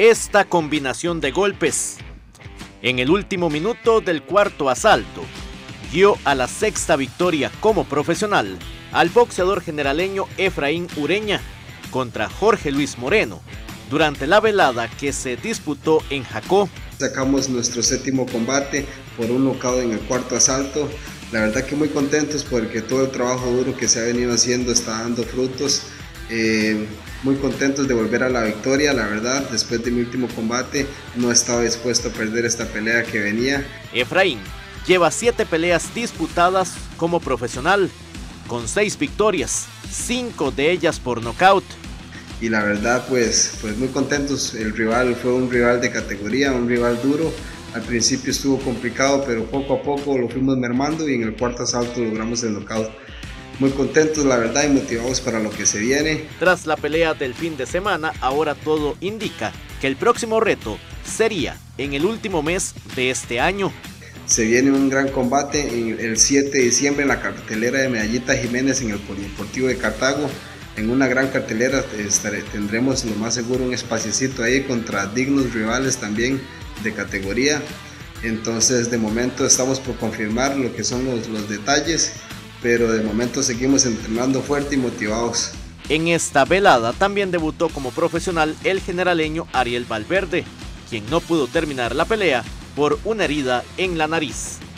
esta combinación de golpes. En el último minuto del cuarto asalto, dio a la sexta victoria como profesional al boxeador generaleño Efraín Ureña contra Jorge Luis Moreno durante la velada que se disputó en Jacó. Sacamos nuestro séptimo combate por un nocaut en el cuarto asalto. La verdad que muy contentos porque todo el trabajo duro que se ha venido haciendo está dando frutos. Muy contentos de volver a la victoria. La verdad, después de mi último combate no estaba dispuesto a perder esta pelea que venía. Efraín lleva 7 peleas disputadas como profesional, con 6 victorias, 5 de ellas por nocaut. Y la verdad pues muy contentos. El rival fue un rival de categoría, un rival duro. Al principio estuvo complicado, pero poco a poco lo fuimos mermando y en el cuarto asalto logramos el nocaut. Muy contentos la verdad y motivados para lo que se viene. Tras la pelea del fin de semana, ahora todo indica que el próximo reto sería en el último mes de este año. Se viene un gran combate el 7 de diciembre en la cartelera de Medallita Jiménez en el Polideportivo de Cartago. En una gran cartelera tendremos lo más seguro un espaciecito ahí contra dignos rivales también de categoría. Entonces de momento estamos por confirmar lo que son los detalles, pero de momento seguimos entrenando fuerte y motivados. En esta velada también debutó como profesional el generaleño Ariel Valverde, quien no pudo terminar la pelea por una herida en la nariz.